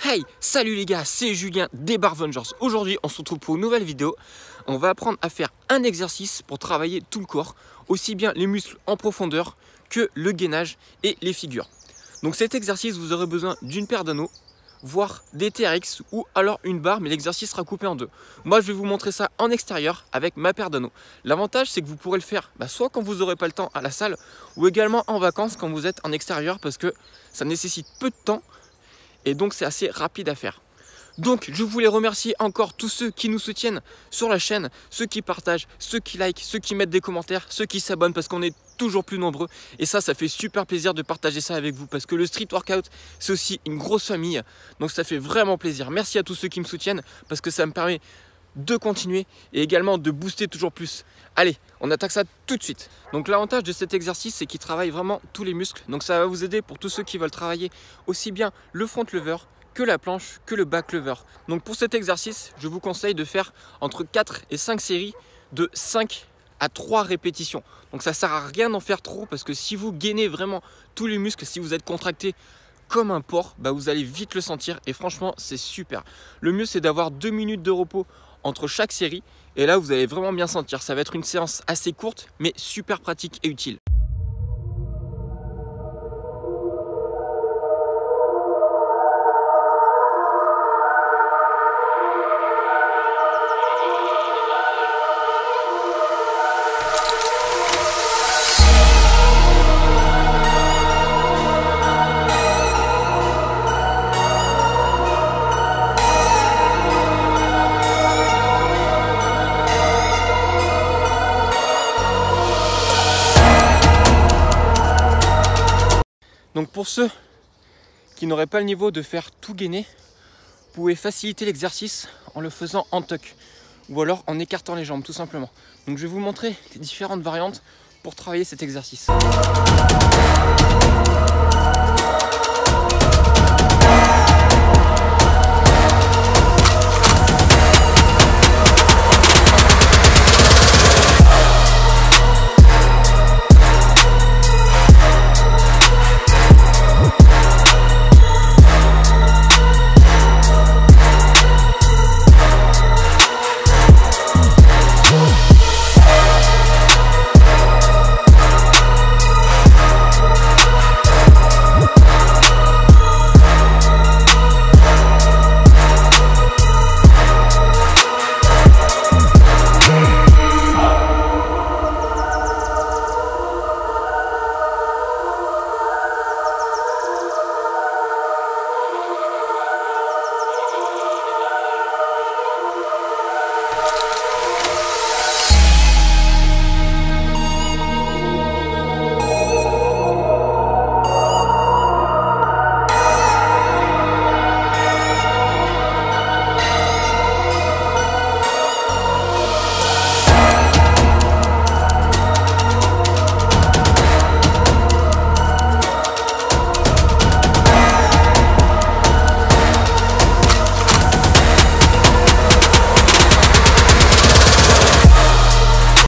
Hey, salut les gars, c'est Julien des Bar Vengers. Aujourd'hui, on se retrouve pour une nouvelle vidéo. On va apprendre à faire un exercice pour travailler tout le corps, aussi bien les muscles en profondeur que le gainage et les figures. Donc cet exercice, vous aurez besoin d'une paire d'anneaux, voire des TRX ou alors une barre, mais l'exercice sera coupé en deux. Moi, je vais vous montrer ça en extérieur avec ma paire d'anneaux. L'avantage, c'est que vous pourrez le faire soit quand vous n'aurez pas le temps à la salle ou également en vacances quand vous êtes en extérieur parce que ça nécessite peu de temps. Et donc c'est assez rapide à faire. Donc je voulais remercier encore tous ceux qui nous soutiennent sur la chaîne, ceux qui partagent, ceux qui likent, ceux qui mettent des commentaires, ceux qui s'abonnent parce qu'on est toujours plus nombreux. Et ça fait super plaisir de partager ça avec vous parce que le street workout c'est aussi une grosse famille. Donc ça fait vraiment plaisir. Merci à tous ceux qui me soutiennent parce que ça me permet de continuer et également de booster toujours plus. Allez, on attaque ça tout de suite. Donc l'avantage de cet exercice, c'est qu'il travaille vraiment tous les muscles. Donc ça va vous aider pour tous ceux qui veulent travailler aussi bien le front lever que la planche, que le back lever. Donc pour cet exercice, je vous conseille de faire entre 4 et 5 séries de 5 à 3 répétitions. Donc ça sert à rien d'en faire trop parce que si vous gainez vraiment tous les muscles, si vous êtes contracté comme un porc, vous allez vite le sentir et franchement c'est super. Le mieux c'est d'avoir 2 minutes de repos entre chaque série et là vous allez vraiment bien sentir. Ça va être une séance assez courte mais super pratique et utile. Donc pour ceux qui n'auraient pas le niveau de faire tout gainer, vous pouvez faciliter l'exercice en le faisant en tuck ou alors en écartant les jambes tout simplement. Donc je vais vous montrer les différentes variantes pour travailler cet exercice.